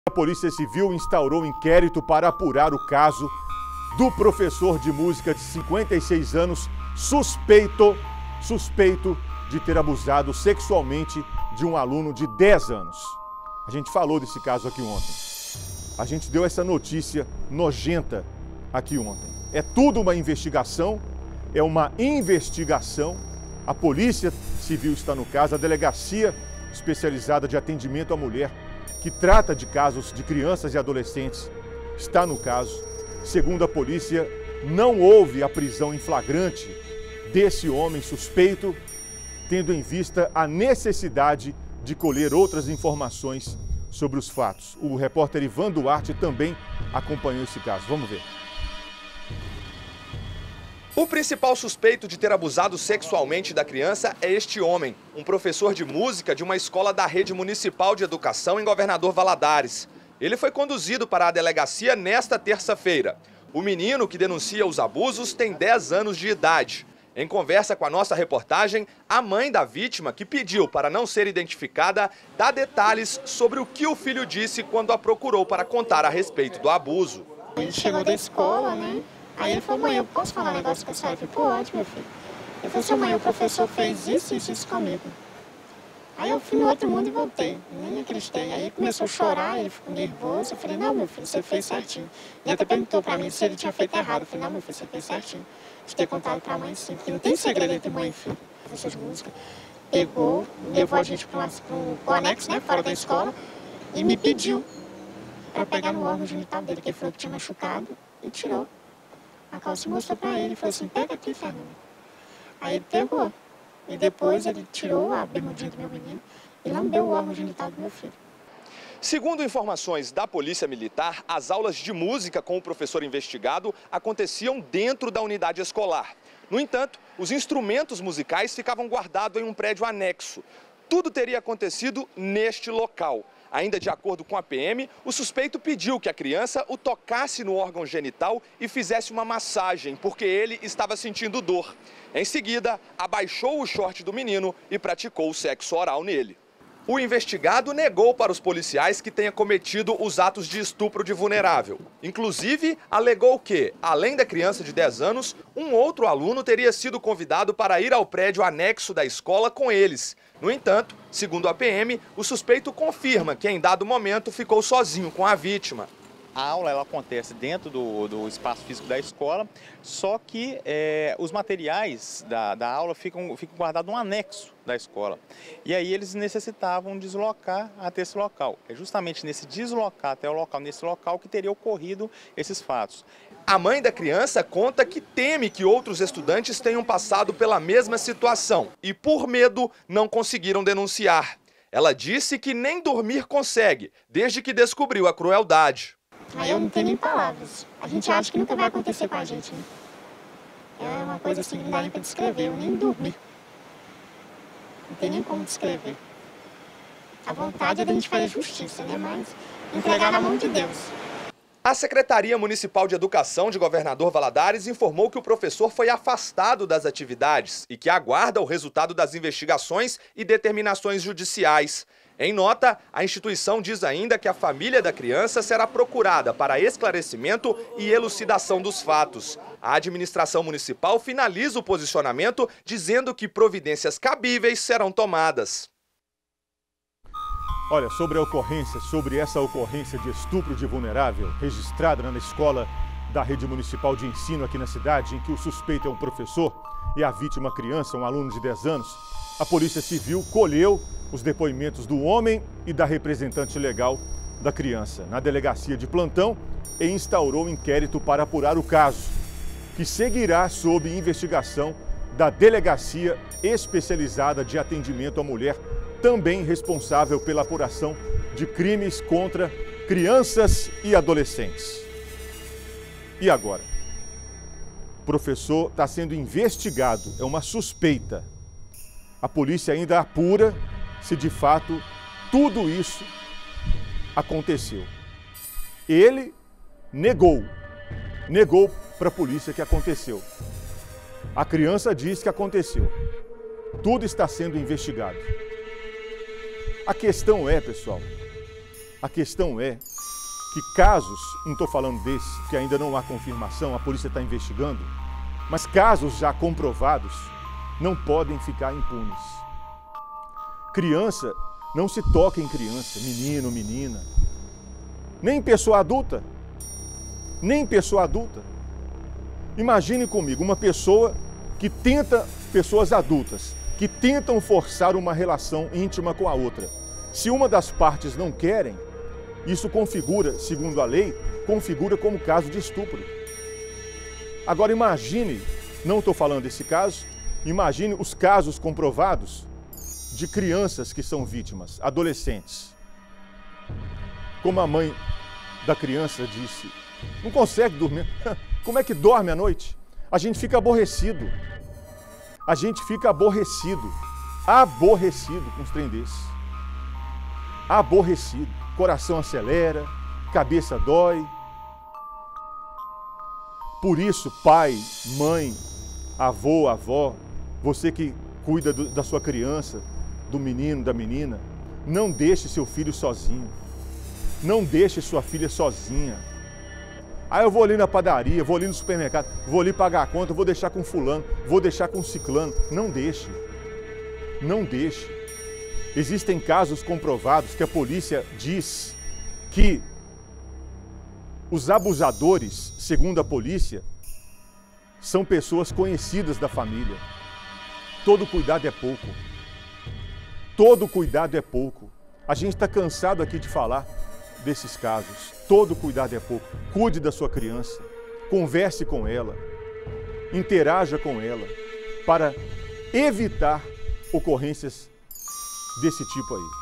A Polícia Civil instaurou inquérito para apurar o caso do professor de música de 56 anos, suspeito de ter abusado sexualmente de um aluno de 10 anos. A gente falou desse caso aqui ontem. A gente deu essa notícia nojenta aqui ontem. É tudo uma investigação, é uma investigação. A Polícia Civil está no caso, a Delegacia Especializada de Atendimento à Mulher, que trata de casos de crianças e adolescentes, está no caso. Segundo a polícia, não houve a prisão em flagrante desse homem suspeito, tendo em vista a necessidade de colher outras informações sobre os fatos. O repórter Ivan Duarte também acompanhou esse caso. Vamos ver. O principal suspeito de ter abusado sexualmente da criança é este homem, um professor de música de uma escola da Rede Municipal de Educação em Governador Valadares. Ele foi conduzido para a delegacia nesta terça-feira. O menino que denuncia os abusos tem 10 anos de idade. Em conversa com a nossa reportagem, a mãe da vítima, que pediu para não ser identificada, dá detalhes sobre o que o filho disse quando a procurou para contar a respeito do abuso. Ele chegou da escola, né? Aí ele falou: mãe, eu posso falar um negócio com a senhora? Eu falei: pode, meu filho. Ele falou assim: mãe, o professor fez isso comigo. Aí eu fui no outro mundo e voltei, nem acreditei. Aí começou a chorar, ele ficou nervoso. Eu falei: não, meu filho, você fez certinho. Ele até perguntou pra mim se ele tinha feito errado. Eu falei: não, meu filho, você fez certinho. De ter contado pra mãe sim, porque não tem segredo entre mãe e filho. Professor de música pegou, levou a gente pro anexo, né, fora da escola, e me pediu pra pegar no órgão genital dele, que ele falou que tinha machucado, e tirou a calça e mostrou pra ele. Falou assim: pega aqui, Fernando. Aí ele pegou. E depois ele tirou a bermudinha do meu menino e lambeu o órgão genital do meu filho. Segundo informações da Polícia Militar, as aulas de música com o professor investigado aconteciam dentro da unidade escolar. No entanto, os instrumentos musicais ficavam guardados em um prédio anexo. Tudo teria acontecido neste local. Ainda de acordo com a PM, o suspeito pediu que a criança o tocasse no órgão genital e fizesse uma massagem, porque ele estava sentindo dor. Em seguida, abaixou o short do menino e praticou o sexo oral nele. O investigado negou para os policiais que tenha cometido os atos de estupro de vulnerável. Inclusive, alegou que, além da criança de 10 anos, um outro aluno teria sido convidado para ir ao prédio anexo da escola com eles. No entanto, segundo a PM, o suspeito confirma que em dado momento ficou sozinho com a vítima. A aula ela acontece dentro do espaço físico da escola, só que os materiais da aula ficam guardados num anexo da escola. E aí eles necessitavam deslocar até esse local. É justamente nesse deslocar até o local, nesse local, que teria ocorrido esses fatos. A mãe da criança conta que teme que outros estudantes tenham passado pela mesma situação e, por medo, não conseguiram denunciar. Ela disse que nem dormir consegue, desde que descobriu a crueldade. Aí eu não tenho nem palavras. A gente acha que nunca vai acontecer com a gente, né? É uma coisa assim que não dá nem pra descrever, eu nem dormi. Não tem nem como descrever. A vontade é da gente fazer justiça, né? Mas entregar na mão de Deus. A Secretaria Municipal de Educação de Governador Valadares informou que o professor foi afastado das atividades e que aguarda o resultado das investigações e determinações judiciais. Em nota, a instituição diz ainda que a família da criança será procurada para esclarecimento e elucidação dos fatos. A administração municipal finaliza o posicionamento dizendo que providências cabíveis serão tomadas. Olha, sobre essa ocorrência de estupro de vulnerável registrada na escola da Rede Municipal de Ensino aqui na cidade, em que o suspeito é um professor e a vítima criança, um aluno de 10 anos, a Polícia Civil colheu os depoimentos do homem e da representante legal da criança na delegacia de plantão e instaurou um inquérito para apurar o caso, que seguirá sob investigação da Delegacia Especializada de Atendimento à Mulher, também responsável pela apuração de crimes contra crianças e adolescentes. E agora? O professor está sendo investigado, é uma suspeita. A polícia ainda apura se de fato tudo isso aconteceu. Ele negou para a polícia que aconteceu. A criança diz que aconteceu. Tudo está sendo investigado. A questão é, pessoal, A questão é que casos, não estou falando desse, que ainda não há confirmação, a polícia está investigando, mas casos já comprovados não podem ficar impunes. Criança, não se toca em criança, menino, menina, nem pessoa adulta, nem pessoa adulta. Imagine comigo uma pessoa que tenta, pessoas adultas, que tentam forçar uma relação íntima com a outra. Se uma das partes não querem, isso configura, segundo a lei, configura como caso de estupro. Agora imagine, não estou falando desse caso, imagine os casos comprovados de crianças que são vítimas, adolescentes. Como a mãe da criança disse, não consegue dormir. Como é que dorme à noite? A gente fica aborrecido. A gente fica aborrecido com os trem desses. Aborrecido. Coração acelera, cabeça dói. Por isso, pai, mãe, avô, avó, você que cuida da sua criança, do menino, da menina, não deixe seu filho sozinho. Não deixe sua filha sozinha. Ah, eu vou ali na padaria, vou ali no supermercado, vou ali pagar a conta, vou deixar com fulano, vou deixar com ciclano. Não deixe. Não deixe. Existem casos comprovados que a polícia diz que os abusadores, segundo a polícia, são pessoas conhecidas da família. Todo cuidado é pouco. Todo cuidado é pouco. A gente está cansado aqui de falar desses casos. Todo cuidado é pouco. Cuide da sua criança, converse com ela, interaja com ela, para evitar ocorrências desse tipo aí.